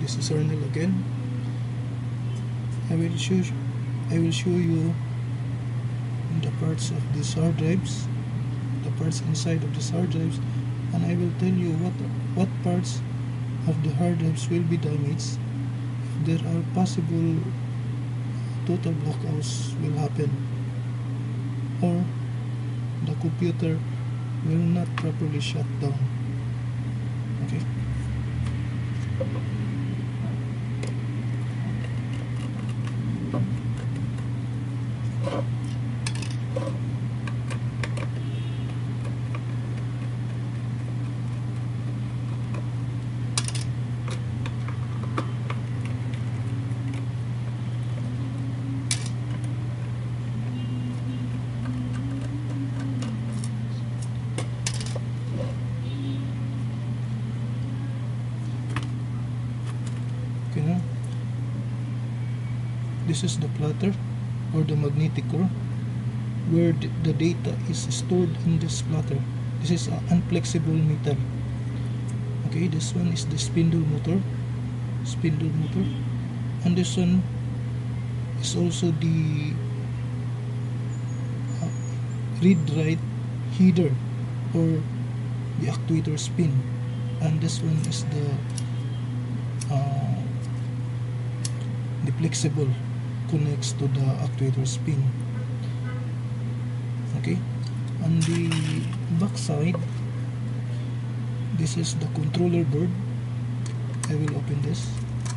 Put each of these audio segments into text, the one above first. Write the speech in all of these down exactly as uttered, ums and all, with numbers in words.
This is Arnel again. I will show I will show you the parts of these hard drives, the parts inside of these hard drives, and I will tell you what what parts of the hard drives will be damaged. If there are possible total blackouts will happen, or the computer will not properly shut down. Okay. Okay, this is the platter or the magnetic core where the data is stored in this platter. This is an unflexible metal. Okay, this one is the spindle motor, spindle motor, and this one is also the uh, read-write header or the actuator spin, and this one is the uh, the flexible connects to the actuator spin. Okay, on the back side, this is the controller board. I will open this.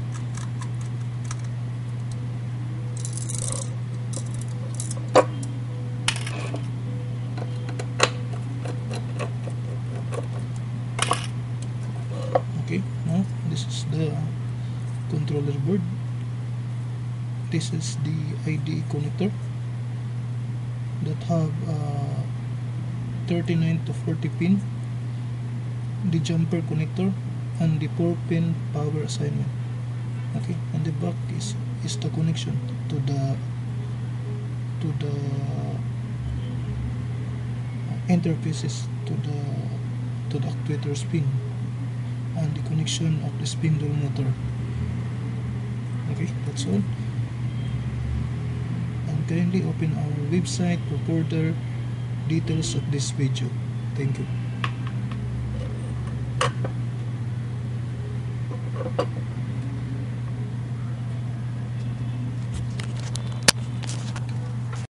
Okay, now this is the controller board. This is the I D E connector that have uh, thirty-nine to forty pin, the jumper connector, and the four pin power assignment. Okay, and the back is is the connection to the to the interfaces to the to the actuator spin and the connection of the spindle motor. Okay, that's all. Kindly open our website for further details of this video. Thank you.